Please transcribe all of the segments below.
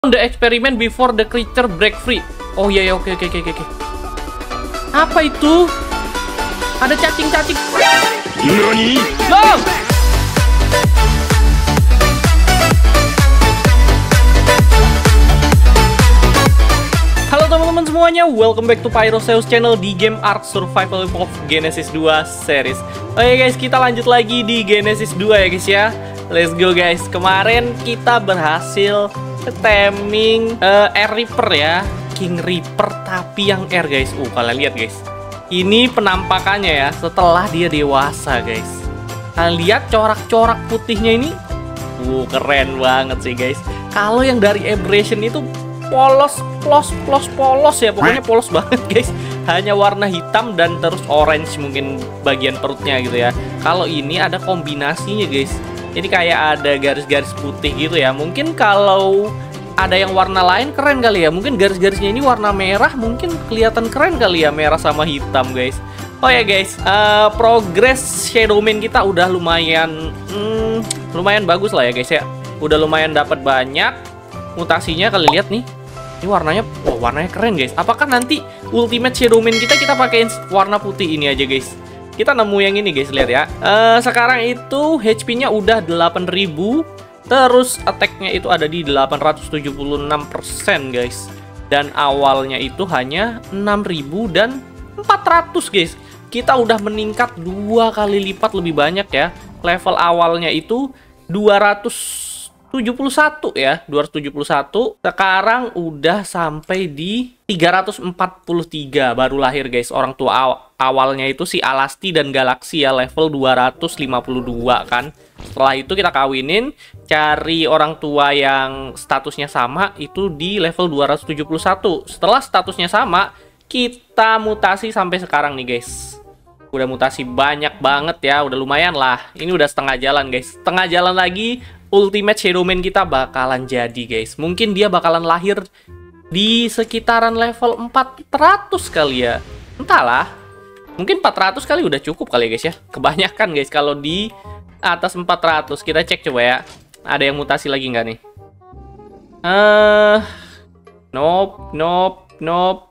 The experiment before the creature break free. Oh iya ya, oke. Apa itu? Ada cacing-cacing. Nani? Go! Halo teman-teman semuanya, welcome back to Pyroseus channel di game Ark Survival of Genesis 2 series. Oke guys, kita lanjut lagi di Genesis 2 ya guys ya. Let's go guys. Kemarin kita berhasil taming Air Reaper ya, King Reaper tapi yang air guys. Kalian lihat guys, ini penampakannya ya setelah dia dewasa guys. Kalian lihat corak-corak putihnya ini, keren banget sih guys. Kalau yang dari Aberration itu polos ya, pokoknya polos banget guys. Hanya warna hitam dan terus orange mungkin bagian perutnya gitu ya. Kalau ini ada kombinasinya guys. Jadi kayak ada garis-garis putih gitu ya. Mungkin kalau ada yang warna lain keren kali ya. Mungkin garis-garisnya ini warna merah, mungkin kelihatan keren kali ya, merah sama hitam guys. Oh ya guys, progress Shadowman kita udah lumayan bagus lah ya guys ya. Udah lumayan dapat banyak mutasinya. Kalian lihat nih, ini warnanya, warnanya keren guys. Apakah nanti ultimate Shadowman kita pakein warna putih ini aja guys? Kita nemu yang ini guys, lihat ya. Sekarang itu HP-nya udah 8000, terus attack-nya itu ada di 876% guys. Dan awalnya itu hanya 6000 dan 400 guys. Kita udah meningkat 2 kali lipat lebih banyak ya. Level awalnya itu 271 ya, 271. Sekarang udah sampai di 343, baru lahir guys. Orang tua awalnya itu si Alasti dan Galaxy ya, level 252 kan. Setelah itu kita kawinin, cari orang tua yang statusnya sama itu di level 271. Setelah statusnya sama, kita mutasi sampai sekarang nih guys. Udah mutasi banyak banget ya, udah lumayan lah. Ini udah setengah jalan guys. Setengah jalan lagi Ultimate Shadowman kita bakalan jadi guys. Mungkin dia bakalan lahir di sekitaran level 400 kali ya. Entahlah, mungkin 400 kali udah cukup kali ya guys ya. Kebanyakan guys kalau di atas 400. Kita cek coba ya, ada yang mutasi lagi nggak nih? Nope.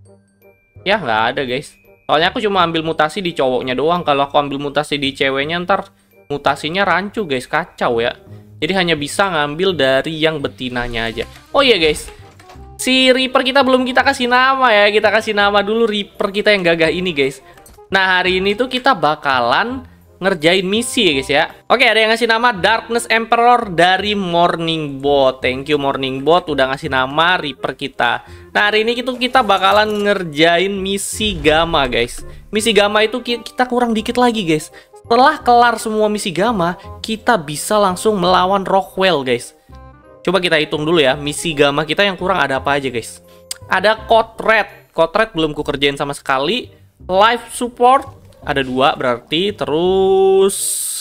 Ya nggak ada guys. Soalnya aku cuma ambil mutasi di cowoknya doang. Kalau aku ambil mutasi di ceweknya ntar mutasinya rancu guys, kacau ya. Jadi hanya bisa ngambil dari yang betinanya aja. Oh iya guys, si Reaper kita belum kita kasih nama ya. Kita kasih nama dulu Reaper kita yang gagah ini guys. Nah hari ini tuh kita bakalan ngerjain misi ya guys ya. Oke, ada yang ngasih nama Darkness Emperor dari Morning Bot. Thank you Morning Bot udah ngasih nama Reaper kita. Nah hari ini kita bakalan ngerjain misi Gamma guys. Misi Gamma itu kita kurang dikit lagi guys. Setelah kelar semua misi Gamma, kita bisa langsung melawan Rockwell guys. Coba kita hitung dulu ya, misi Gamma kita yang kurang ada apa aja guys. Ada Code Red belum ku kerjain sama sekali. Life Support ada 2 berarti. Terus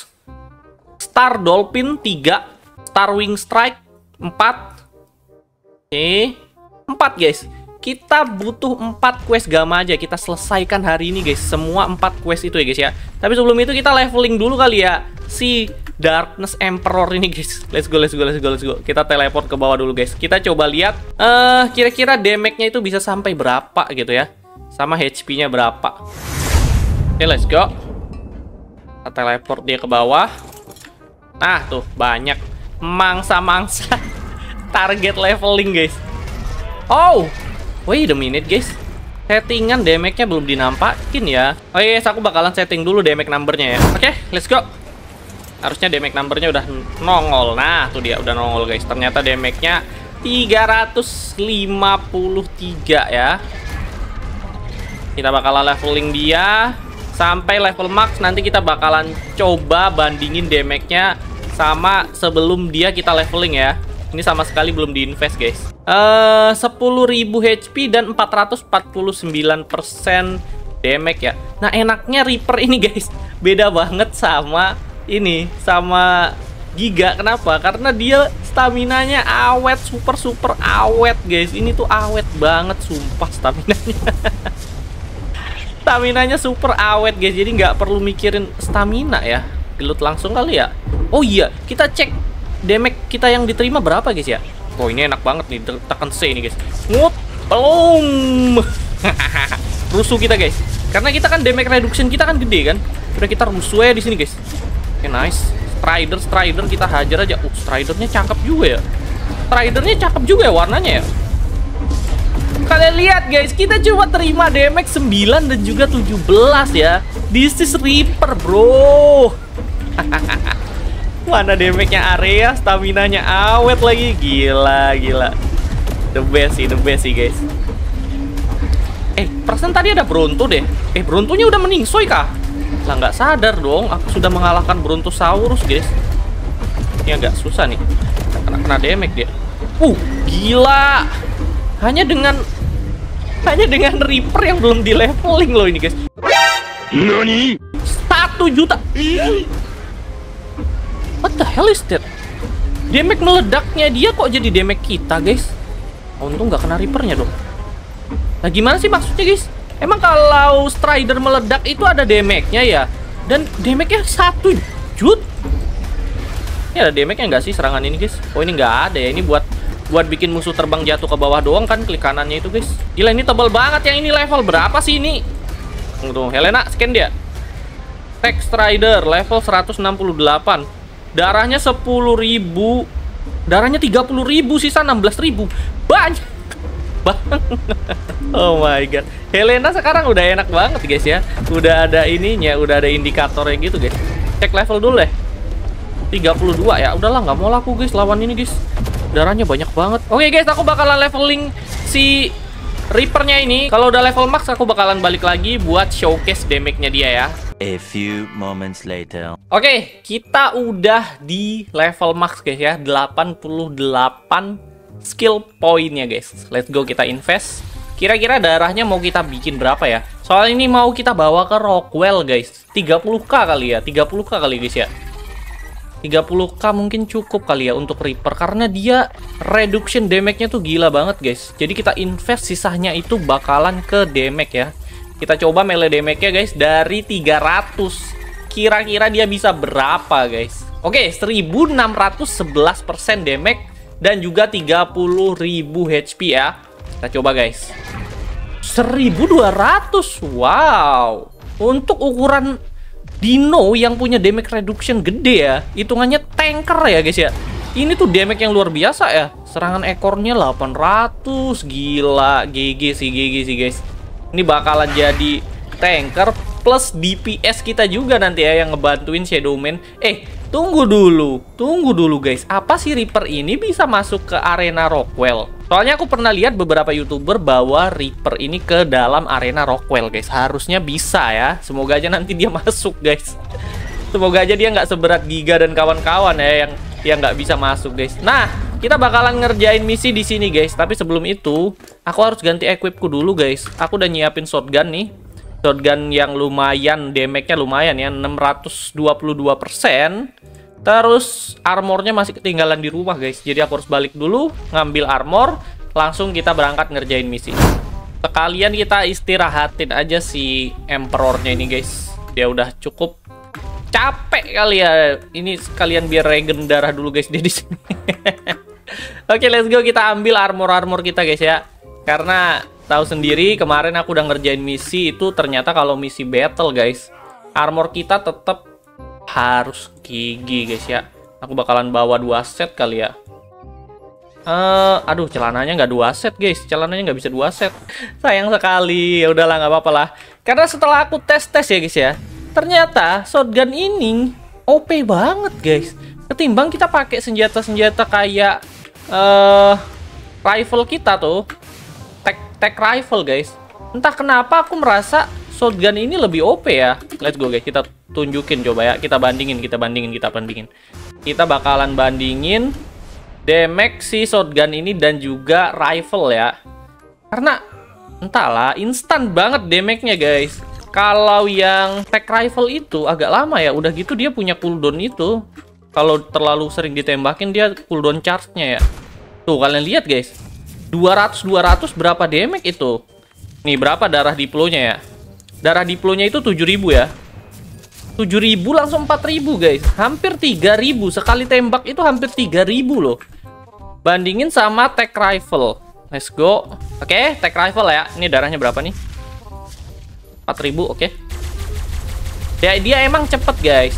Star Dolphin 3, Star Wing Strike 4. Oke, 4 guys. Kita butuh 4 quest Gamma aja. Kita selesaikan hari ini guys, semua 4 quest itu ya guys ya. Tapi sebelum itu kita leveling dulu kali ya si Darkness Emperor ini guys. Let's go. Kita teleport ke bawah dulu guys. Kita coba lihat kira-kira damage-nya itu bisa sampai berapa gitu ya, sama HP-nya berapa. Oke, let's go. Kita teleport dia ke bawah. Nah tuh banyak mangsa-mangsa target leveling guys. Wait a minute guys, settingan damage-nya belum dinampakin ya. Oh yes, aku bakalan setting dulu damage number-nya ya. Oke, let's go. Harusnya damage number-nya udah nongol. Nah, tuh dia udah nongol guys. Ternyata damage-nya 353 ya. Kita bakalan leveling dia sampai level max. Nanti kita bakalan coba bandingin damage-nya sama sebelum dia kita leveling ya. Ini sama sekali belum diinvest guys. 10.000 HP dan 449% damage ya. Nah enaknya Reaper ini guys, beda banget sama ini, sama Giga. Kenapa? Karena dia staminanya awet, super awet guys. Ini tuh awet banget sumpah staminanya. Staminanya super awet guys, jadi nggak perlu mikirin stamina ya. Gelut langsung kali ya. Oh iya, kita cek damage kita yang diterima berapa guys ya? Oh, ini enak banget nih, tekan C ini guys. Ngup, belum. Rusuh kita guys. Karena kita kan damage reduction kita kan gede kan. Udah kita rusuh ya di sini guys. Oke, nice. Strider kita hajar aja. Stridernya cakep juga ya. Stridernya cakep juga ya warnanya ya. Kalian lihat guys, kita cuma terima damage 9 dan juga 17 ya. This is Reaper, bro. Mana damage-nya area, stamina-nya awet lagi. Gila. The best sih guys. Perasaan tadi ada Bronto deh. Brontonya udah meningsoy kah? Lah nggak sadar dong, aku sudah mengalahkan Brontosaurus guys. Ini agak susah nih. Kena damage dia. Gila. Hanya dengan Reaper yang belum di leveling loh ini guys. Nani? 1 juta. What the hell is that? Damage meledaknya dia kok jadi damage kita guys. Untung nggak kena Reapernya dong. Nah gimana sih maksudnya guys? Emang kalau Strider meledak itu ada damage-nya ya? Dan damage-nya 1 jut? Ini ada damage-nya nggak sih serangan ini guys? Oh ini nggak ada ya, ini buat bikin musuh terbang jatuh ke bawah doang kan, klik kanannya itu guys. Gila ini tebal banget, yang ini level berapa sih ini? Tunggu, Helena scan dia. Tech Strider level 168. Darahnya 10.000. Darahnya 30.000, sisa 16.000. Banyak. Oh my god. Helena sekarang udah enak banget guys ya. Udah ada ininya, udah ada indikatornya gitu guys. Cek level dulu deh. 32 ya. Udahlah, nggak mau laku guys lawan ini guys. Darahnya banyak banget. Oke guys, aku bakalan leveling si Reapernya ini. Kalau udah level max aku bakalan balik lagi buat showcase damage-nya dia ya. A few moments later. Oke, kita udah di level max guys ya. 88 skill poinnya guys. Let's go, kita invest. Kira-kira darahnya mau kita bikin berapa ya? Soal ini mau kita bawa ke Rockwell guys. 30k kali ya, 30k kali guys ya. 30k mungkin cukup kali ya untuk Reaper, karena dia reduction damage-nya tuh gila banget guys. Jadi kita invest, sisanya itu bakalan ke damage ya. Kita coba melee damage-nya guys dari 300. Kira-kira dia bisa berapa guys? Oke, 1611% damage dan juga 30.000 HP ya. Kita coba guys. 1200. Wow. Untuk ukuran dino yang punya damage reduction gede ya, hitungannya tanker ya guys ya. Ini tuh damage yang luar biasa ya. Serangan ekornya 800. Gila, GG sih guys. Ini bakalan jadi tanker plus DPS kita juga nanti ya, yang ngebantuin Shadowman. Tunggu dulu guys. Apa sih Reaper ini bisa masuk ke arena Rockwell? Soalnya aku pernah lihat beberapa YouTuber bawa Reaper ini ke dalam arena Rockwell guys. Harusnya bisa ya. Semoga aja nanti dia masuk guys. Semoga aja dia nggak seberat Giga dan kawan-kawan ya yang nggak bisa masuk guys. Nah, kita bakalan ngerjain misi di sini guys. Tapi sebelum itu, aku harus ganti equipku dulu guys. Aku udah nyiapin shotgun nih. Shotgun yang lumayan, damage-nya lumayan ya, 622%. Terus armornya masih ketinggalan di rumah guys. Jadi aku harus balik dulu, ngambil armor, langsung kita berangkat ngerjain misi. Sekalian kita istirahatin aja si Emperor-nya ini guys. Dia udah cukup capek kali ya. Ini sekalian biar regen darah dulu guys dia di sini. Oke, let's go, kita ambil armor kita guys ya. Karena tahu sendiri kemarin aku udah ngerjain misi itu, ternyata kalau misi battle guys, armor kita tetap harus gigi guys ya. Aku bakalan bawa 2 set kali ya. Aduh, celananya nggak 2 set guys. Celananya nggak bisa 2 set. Sayang sekali. Ya udahlah, nggak apa-apa lah. Karena setelah aku tes ya guys ya, ternyata shotgun ini OP banget guys. Ketimbang kita pakai senjata-senjata kayak rifle kita tuh, tech rifle guys. Entah kenapa aku merasa shotgun ini lebih OP ya. Let's go guys, kita tunjukin coba ya. Kita bandingin. Kita bakalan bandingin damage si shotgun ini dan juga rifle ya. Karena entahlah, instan banget damage-nya guys. Kalau yang tech rifle itu agak lama ya. Udah gitu dia punya cooldown itu. Kalau terlalu sering ditembakin dia cooldown charge-nya ya. Tuh kalian lihat guys. 200 berapa damage itu? Nih berapa darah diplonya ya? Darah diplonya itu 7.000 ya. 7.000 langsung 4.000 guys. Hampir 3.000 sekali tembak itu, hampir 3.000 loh. Bandingin sama tech rifle. Let's go. Oke, tech rifle ya. Ini darahnya berapa nih? 4000, oke. Ya, dia emang cepet guys.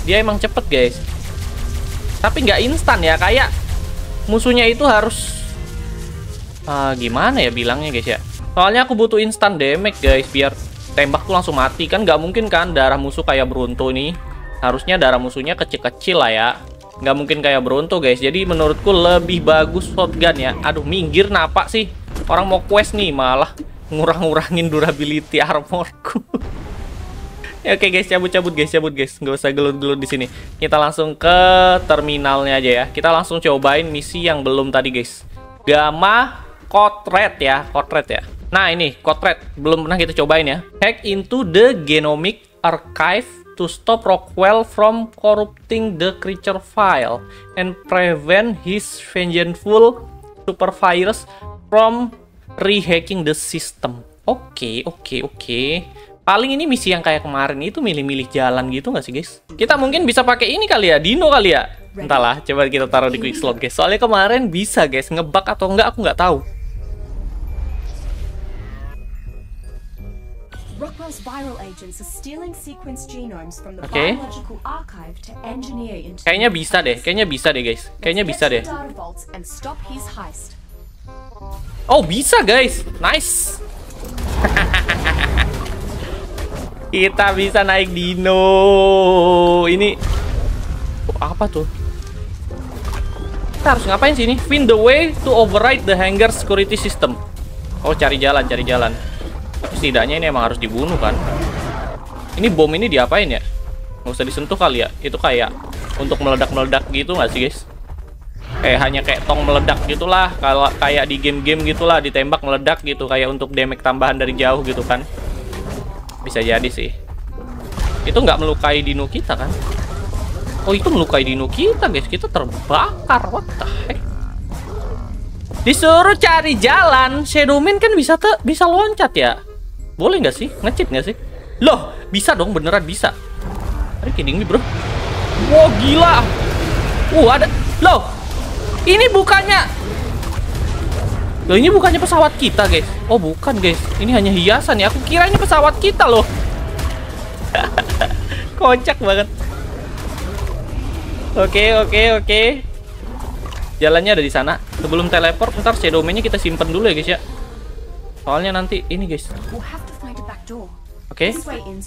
Tapi nggak instan ya. Kayak musuhnya itu harus gimana ya bilangnya guys ya. Soalnya aku butuh instan damage guys. Biar tembak tuh langsung mati. Kan nggak mungkin kan darah musuh kayak Brunto nih. Harusnya darah musuhnya kecil-kecil lah ya. Nggak mungkin kayak Brunto guys. Jadi menurutku lebih bagus shotgun ya. Aduh, minggir napak sih. Orang mau quest nih malah ngurang-ngurangin durability armorku. Ya, oke guys, cabut guys. Nggak usah gelut-gelut di sini. Kita langsung ke terminalnya aja ya. Kita langsung cobain misi yang belum tadi guys. Gamma Code ya. Nah, ini Code belum pernah kita cobain ya. Hack into the genomic archive to stop Rockwell from corrupting the creature file and prevent his vengeful supervisors from rehacking the system. Oke. Paling ini misi yang kayak kemarin itu milih-milih jalan gitu nggak sih guys? Kita mungkin bisa pakai ini kali ya, Dino kali ya. Entahlah, coba kita taruh di quick slot guys. Soalnya kemarin bisa guys, ngebug atau enggak aku nggak tahu. Rockwell's viral agents are stealing sequence genomes from the biological archive to engineer into. Kayaknya bisa deh guys. Oh, bisa guys. Nice. Kita bisa naik Dino. Ini apa tuh? Kita harus ngapain sih ini? Find the way to override the hangar security system. Oh, cari jalan. Tapi setidaknya ini emang harus dibunuh kan. Ini bom ini diapain ya? Nggak usah disentuh kali ya. Itu kayak untuk meledak-meledak gitu nggak sih guys? Hanya kayak tong meledak gitulah. Kalau kayak di game-game gitulah, ditembak meledak gitu. Kayak untuk damage tambahan dari jauh gitu kan. Bisa jadi sih. Itu nggak melukai dino kita kan? Oh, itu melukai dino kita guys. Kita terbakar. What the heck? Disuruh cari jalan. Shadowman kan bisa loncat ya? Boleh nggak sih? Nge-cheat nggak sih? Loh, bisa dong, beneran bisa. Are you kidding me, bro? Wow, gila. Ada. Loh, ini bukannya pesawat kita, guys. Oh, bukan, guys. Ini hanya hiasan ya. Aku kira ini pesawat kita loh. Kocak banget. Oke. Jalannya ada di sana. Sebelum teleport, ntar Shadowman-nya kita simpen dulu ya, guys ya. Soalnya nanti ini, guys. Oke.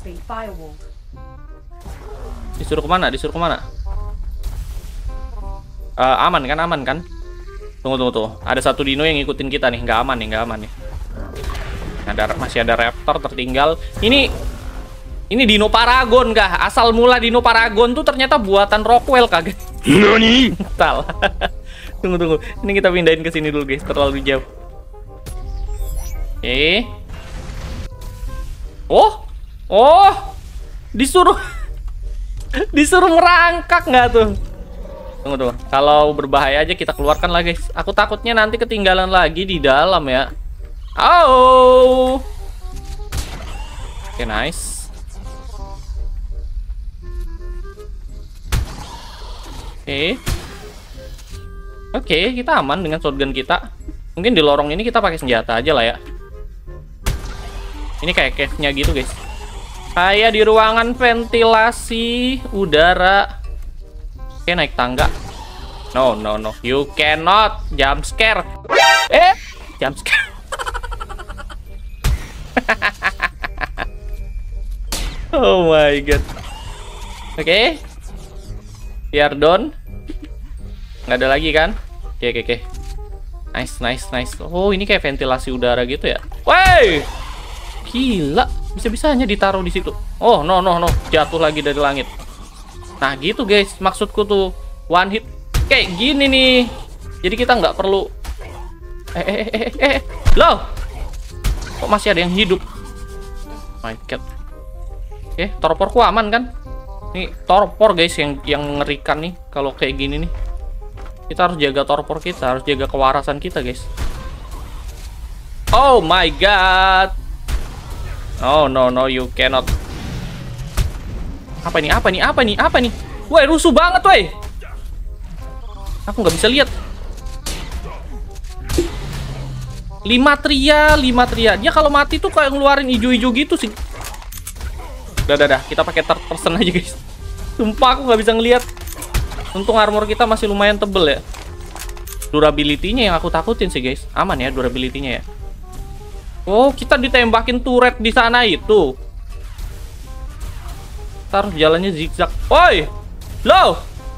Disuruh kemana? Aman kan? Tunggu. Ada satu dino yang ngikutin kita nih. Nggak aman nih. Masih ada raptor tertinggal. Ini Dino Paragon kah? Asal mula Dino Paragon tuh ternyata buatan Rockwell kagak? Nani? Salah. Tunggu. Ini kita pindahin ke sini dulu guys. Terlalu jauh. Oke. Oh, disuruh merangkak nggak tuh? Tunggu. Kalau berbahaya aja kita keluarkan lah guys. Aku takutnya nanti ketinggalan lagi di dalam ya. Oh. Oke, nice. Oke, kita aman dengan shotgun kita. Mungkin di lorong ini kita pakai senjata aja lah ya. Ini kayak cave-nya gitu guys. Kayak di ruangan ventilasi udara. Oke, naik tangga. No. You cannot jump scare. Jump scare. Oh my god. Oke. Biar down. Nggak ada lagi kan? Oke. Nice. Oh, ini kayak ventilasi udara gitu ya. Woi! Gila, bisa-bisanya ditaruh di situ. Oh, no. Jatuh lagi dari langit. Nah, gitu guys. Maksudku tuh one hit kayak gini nih. Jadi kita nggak perlu Loh. Kok masih ada yang hidup? My god. Oke, torporku aman kan? Nih, torpor guys yang mengerikan nih kalau kayak gini nih. Kita harus jaga torpor kita, harus jaga kewarasan kita, guys. Oh my god. Oh no, you cannot. Apa nih? Woi, rusuh banget, woi. Aku nggak bisa lihat. 5 tria. Dia kalau mati tuh kayak ngeluarin hijau-hijau gitu sih. Udah. Kita pakai third person aja, guys. Sumpah aku nggak bisa ngelihat. Untung armor kita masih lumayan tebel ya. Durability-nya yang aku takutin sih, guys. Aman ya durability-nya ya. Oh, kita ditembakin turret di sana itu. Ntar jalannya zigzag. Oi! Low!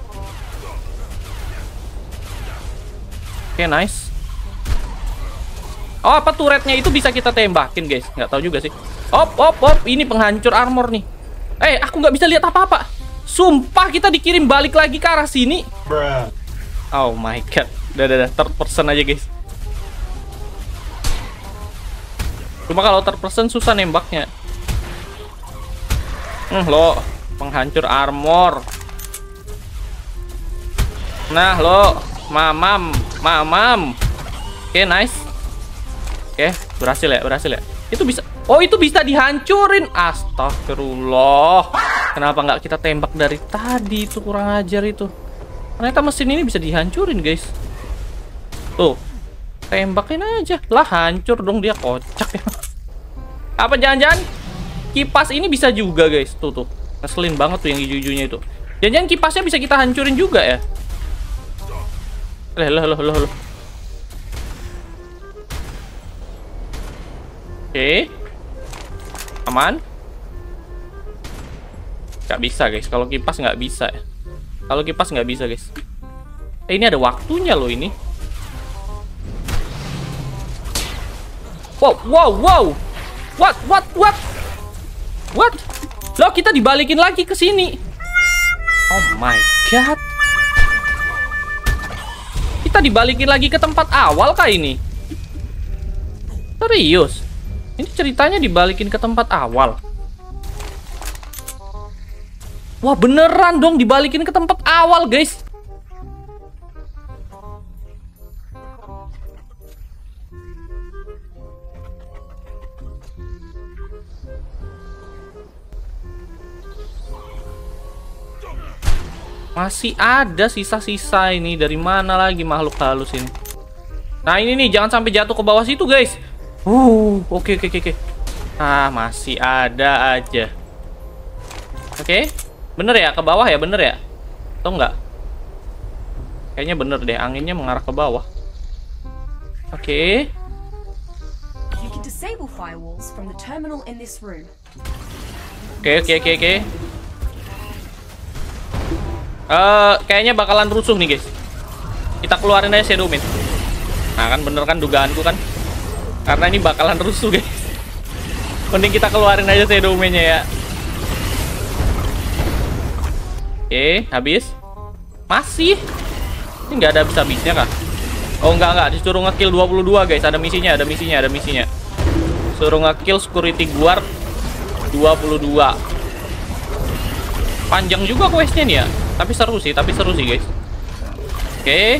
Oke, nice. Oh, apa turretnya itu bisa kita tembakin, guys? Nggak tahu juga sih. Op. Ini penghancur armor nih. Aku nggak bisa lihat apa-apa. Sumpah kita dikirim balik lagi ke arah sini. Bruh. Oh my god. Udah. Third person aja, guys. Cuma kalau third person susah nembaknya. Lo penghancur armor. Nah, lo mamam. Oke, nice. Oke, berhasil ya. Itu bisa. Oh, itu bisa dihancurin. Astagfirullah. Kenapa nggak kita tembak dari tadi? Itu kurang ajar itu. Ternyata mesin ini bisa dihancurin, guys. Tuh, tembakin aja. Lah, hancur dong dia, kocak ya. Apa jangan-jangan kipas ini bisa juga, guys? Tuh. Ngeselin banget tuh yang hijau-hijaunya itu. Jangan-jangan kipasnya bisa kita hancurin juga ya? Loh. Oke. Aman. Nggak bisa, guys. Kalau kipas nggak bisa ya. Guys. Ini ada waktunya loh ini. Wow. What? Loh, kita dibalikin lagi ke sini. Oh my god. Kita dibalikin lagi ke tempat awal kah ini? Serius? Ini ceritanya dibalikin ke tempat awal. Wah, beneran dong dibalikin ke tempat awal, guys. Masih ada sisa-sisa ini. Dari mana lagi makhluk halus ini? Nah, ini nih, jangan sampai jatuh ke bawah situ, guys. Oke. Ah, masih ada aja. Oke. Bener ya, ke bawah ya, bener ya? Atau enggak? Kayaknya bener deh, anginnya mengarah ke bawah. Oke. You can disable firewalls from the terminal in this room. Oke. Kayaknya bakalan rusuh nih, guys. Kita keluarin aja Shadow Mane. Nah, kan bener kan dugaanku kan? Karena ini bakalan rusuh, guys. Mending kita keluarin aja Shadow Mane-nya ya. Oke, habis. Masih. Ini nggak ada habis-habisnya kah? Oh, enggak. Disuruh nge-kill 22, guys. Ada misinya. Suruh nge-kill security guard 22. Panjang juga quest-nya nih ya. Tapi seru sih, guys. Oke.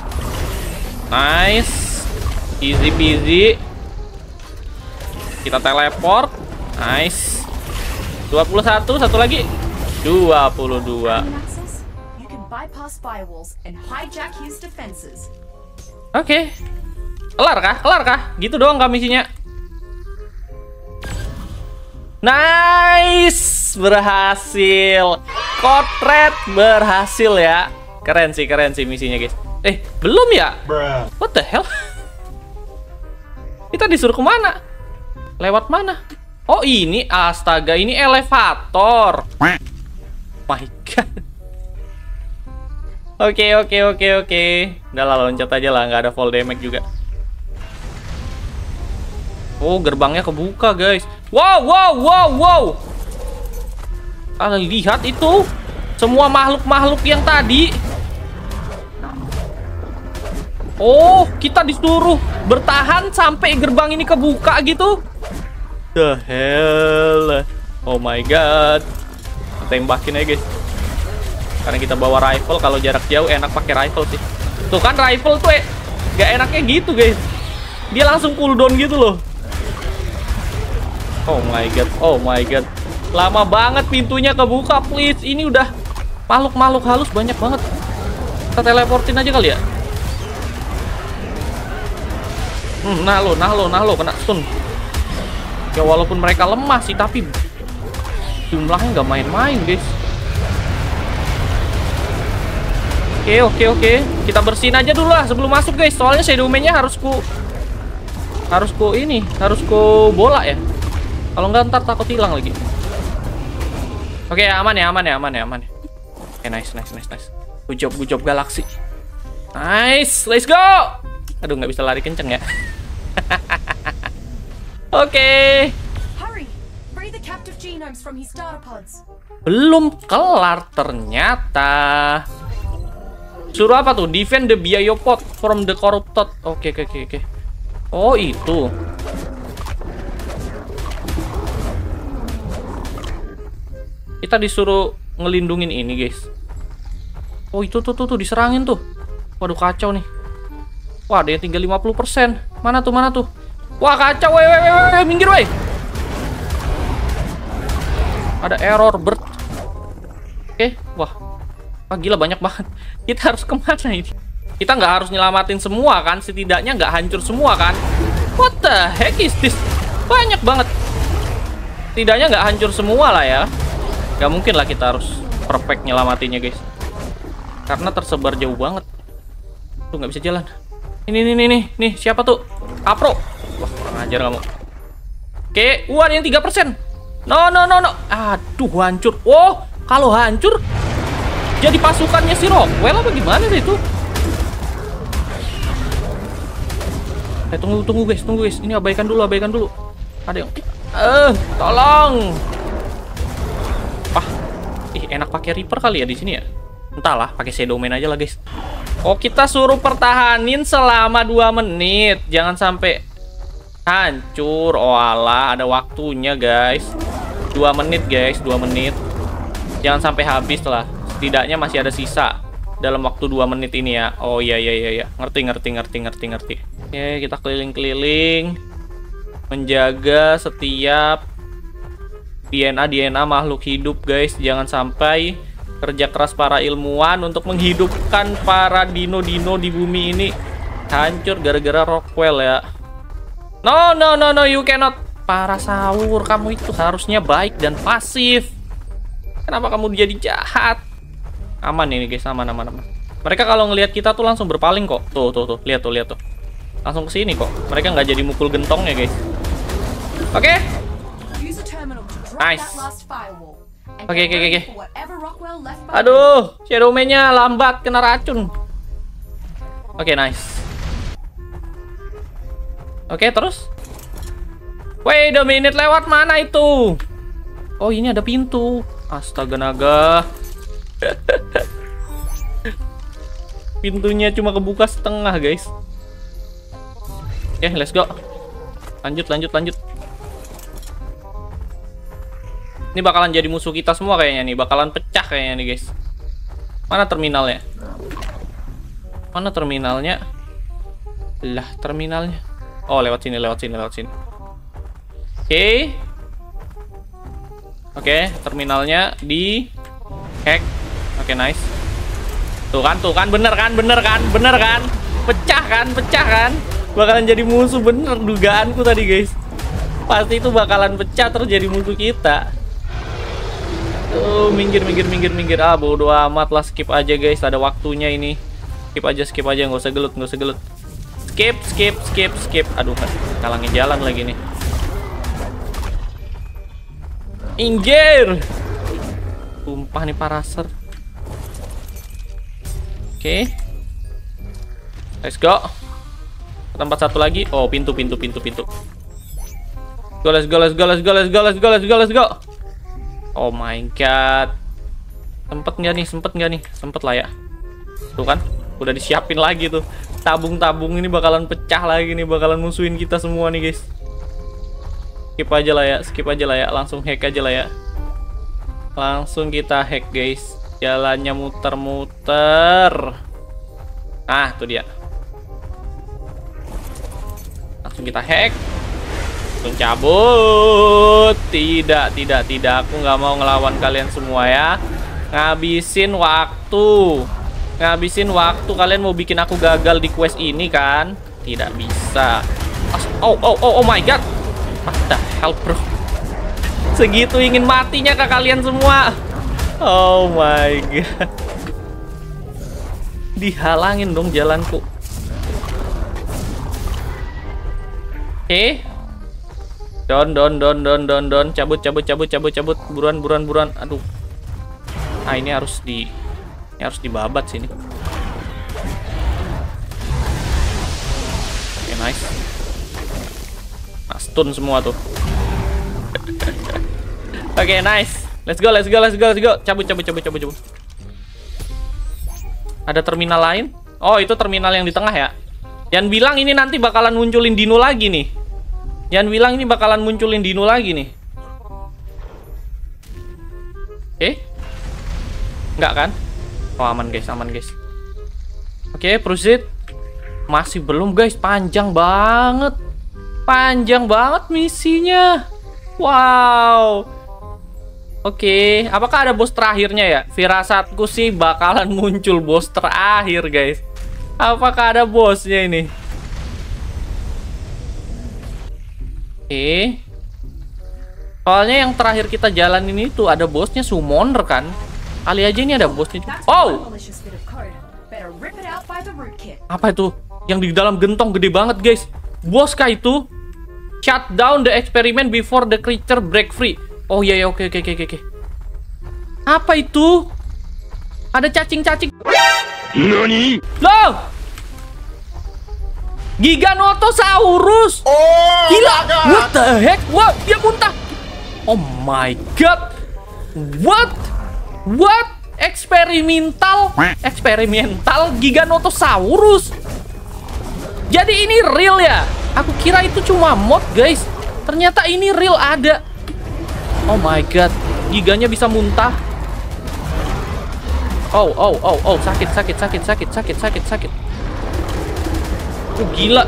Nice. Easy peasy. Kita teleport. Nice. 21, satu lagi. 22. Access, you can bypass firewalls and hijack his defenses. Oke. Kelar kah? Gitu doang kah misinya? Nice. Berhasil. Kotret berhasil ya. Keren sih misinya, guys. Belum ya? Bruh. What the hell? Kita disuruh kemana? Lewat mana? Oh, ini, astaga, ini elevator. My god. Oke. Udah lah, loncat aja lah, nggak ada fall damage juga. Oh, gerbangnya kebuka, guys. Wow. Lihat itu. Semua makhluk-makhluk yang tadi. Oh, kita disuruh bertahan sampai gerbang ini kebuka gitu. The hell. Oh my god. Tembakin aja, guys. Karena kita bawa rifle, kalau jarak jauh enak pakai rifle sih. Tuh kan rifle tuh gak enaknya gitu, guys. Dia langsung cooldown gitu loh. Oh my god. Lama banget pintunya kebuka, please. Ini udah makhluk-makhluk halus banyak banget. Kita teleportin aja kali ya. Nah lo kena stun. Ya walaupun mereka lemah sih, tapi jumlahnya nggak main-main guys. Oke. Kita bersihin aja dulu lah sebelum masuk guys. Soalnya Shadowman-nya harus ku bola ya. Kalau nggak ntar takut hilang lagi. Oke, aman ya. Oke, nice. Good job Galaxy. Nice, let's go. Aduh, nggak bisa lari kenceng ya. Oke. Hurry! Free the captive genomes from his data pods. Belum kelar ternyata. Suruh apa tuh? Defend the biopod from the corrupted. Oke. Oh, itu. Kita disuruh ngelindungin ini, guys. Oh, itu tuh diserangin tuh. Waduh, kacau nih. Wah, ada yang tinggal 50%. Mana tuh? Wah, kacau. Weh, minggir, weh. Ada error bird. Oke, wah, gila banyak banget. Kita harus kemana ini? Kita nggak harus nyelamatin semua kan? Setidaknya nggak hancur semua kan? What the heck is this? Banyak banget. Setidaknya nggak hancur semua lah ya. Nggak mungkin lah kita harus perfect nyelamatinya guys. Karena tersebar jauh banget. Tuh nggak bisa jalan. Nih siapa tuh? Apro. Wah, kurang ajar kamu. Oke, ada yang 3%. No. Aduh, hancur. Oh, kalau hancur jadi pasukannya si Rockwell apa gimana deh itu? Tunggu guys. Ini abaikan dulu. Ada yang tolong. Wah, enak pakai Reaper kali ya di sini ya. Entahlah, pakai Shadowman aja lah guys. Oh, kita suruh pertahanin selama 2 menit. Jangan sampai hancur. Oh alah, ada waktunya guys. 2 menit guys, 2 menit. Jangan sampai habis lah. Setidaknya masih ada sisa dalam waktu 2 menit ini ya. Oh iya. Ngerti. Oke, kita keliling-keliling menjaga setiap DNA makhluk hidup guys. Jangan sampai kerja keras para ilmuwan untuk menghidupkan para dino-dino di bumi ini hancur gara-gara Rockwell ya. No, you cannot. Para sahur, kamu itu harusnya baik dan pasif. Kenapa kamu jadi jahat? Aman ini guys, aman. Mereka kalau ngelihat kita tuh langsung berpaling kok. Tuh, lihat tuh. Langsung ke sini kok. Mereka nggak jadi mukul gentongnya guys. Oke. Nice. Oke. Aduh, Shadowman-nya lambat kena racun. Oke, nice. Oke, terus. Wait a minute, lewat mana itu? Oh, ini ada pintu. Astaga naga. Pintunya cuma kebuka setengah, guys. Oke, let's go. Lanjut. Ini bakalan jadi musuh kita semua kayaknya nih. Bakalan pecah kayaknya nih, guys. Mana terminalnya? Lah, terminalnya. Oh, lewat sini. Oke, terminalnya di hack. Oke, nice. Tuh kan, bener kan? Pecah kan? Bakalan jadi musuh, bener dugaanku tadi, guys. Pasti itu bakalan pecah terus jadi musuh kita. Tuh, minggir. Ah, bodo amat lah, skip aja, guys. Ada waktunya ini. Skip aja, nggak usah gelut. Skip. Aduh, kalangin jalan lagi nih. Inggir. Tumpah nih paraser. Oke. Let's go. Tempat satu lagi. Oh, pintu. Let's go. Oh my god. Sempet nggak nih? Sempet lah ya. Tuh kan, udah disiapin lagi tuh. Tabung ini bakalan pecah lagi nih, bakalan musuhin kita semua nih, guys. Skip aja lah ya. Langsung hack aja lah ya. Langsung kita hack, guys. Jalannya muter-muter. Ah, tuh dia. Langsung kita hack. Langsung cabut. Tidak. Aku nggak mau ngelawan kalian semua ya. Ngabisin waktu. Kalian mau bikin aku gagal di quest ini kan? Tidak bisa. Oh my god. What the hell, bro? Segitu ingin matinya ke kalian semua. Oh my god. Dihalangin dong jalanku. Oke. Don. Cabut. Buruan. Aduh. Ah, ini harus dibabat sini. Oke, nice. Nah, stun semua tuh. Oke, nice. Let's go. Cabut. Ada terminal lain? Oh, itu terminal yang di tengah ya. Jangan bilang ini nanti bakalan munculin dino lagi nih. Enggak kan? Oh, aman guys. Oke, proceed. Masih belum guys, panjang banget misinya. Wow. Oke, apakah ada bos terakhirnya ya? Firasatku sih bakalan muncul bos terakhir, guys. Apakah ada bosnya ini? Soalnya yang terakhir kita jalanin itu ada bosnya summoner kan? Kali aja ini ada bosnya juga. Oh! Apa itu? Yang di dalam gentong gede banget, guys. Bos kah itu? Shut down the experiment before the creature break free. Oh iya, oke. Apa itu? Ada cacing-cacing. Nani? Loh! Giganotosaurus. Oh, gila. What the heck? What? Dia muntah. Oh my god. What? Eksperimental Giganotosaurus. Jadi ini real ya? Aku kira itu cuma mod, guys. Ternyata ini real ada. Oh my god. Giganya bisa muntah. Oh, sakit. Oh, gila.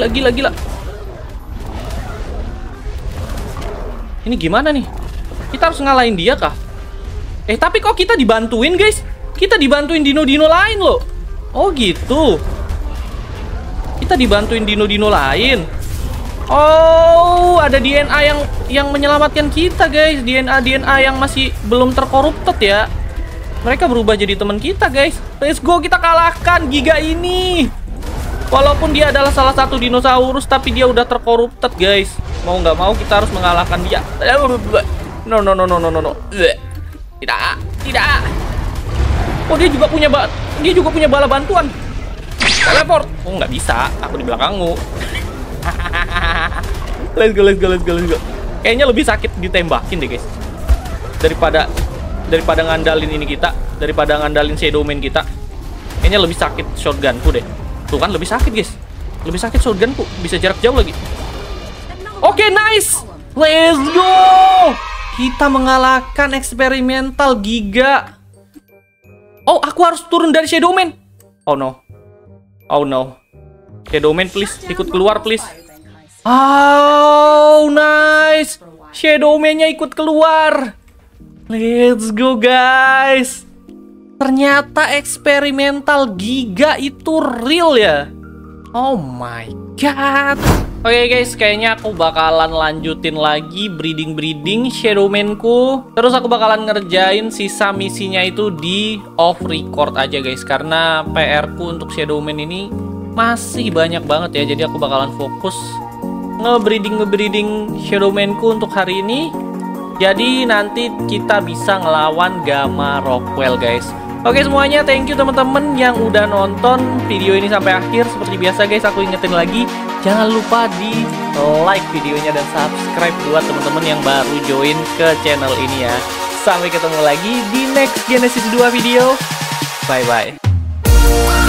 Ini gimana nih? Kita harus ngalahin dia kah? Tapi kok kita dibantuin, guys? Kita dibantuin dino-dino lain loh. Oh, gitu. Kita dibantuin dino-dino lain. Oh, ada DNA yang menyelamatkan kita, guys. DNA yang masih belum terkorupted ya. Mereka berubah jadi teman kita, guys. Let's go, kita kalahkan Giga ini. Walaupun dia adalah salah satu dinosaurus, tapi dia udah terkorupted, guys. Mau nggak mau kita harus mengalahkan dia. No. Tidak. Oh, dia juga punya bala bantuan. Teleport. Oh, nggak bisa. Aku di belakangmu. Let's go. Kayaknya lebih sakit ditembakin deh, guys. Daripada ngandalin ini kita, daripada ngandalin Shadowman kita. Kayaknya lebih sakit shotgunku deh. Tuh kan lebih sakit, guys. Lebih sakit shotgunku, bisa jarak jauh lagi. Oke, nice. Let's go. Kita mengalahkan eksperimental Giga. Oh, aku harus turun dari Shadowman. Oh no. Shadowman, please, ikut keluar, please. Oh, nice. Shadowman-nya ikut keluar. Let's go, guys. Ternyata eksperimental Giga itu real ya. Oh my god. Oke, guys, kayaknya aku bakalan lanjutin lagi breeding Shadowman-ku. Terus aku bakalan ngerjain sisa misinya itu di off record aja, guys. Karena PR-ku untuk Shadowman ini masih banyak banget ya. Jadi aku bakalan fokus ngebreeding Shadowman-ku untuk hari ini. Jadi nanti kita bisa ngelawan Gamma Rockwell, guys. Oke semuanya, thank you teman-teman yang udah nonton video ini sampai akhir. Seperti biasa, guys, aku ingetin lagi, jangan lupa di like videonya dan subscribe buat teman-teman yang baru join ke channel ini ya. Sampai ketemu lagi di next Genesis 2 video. Bye-bye.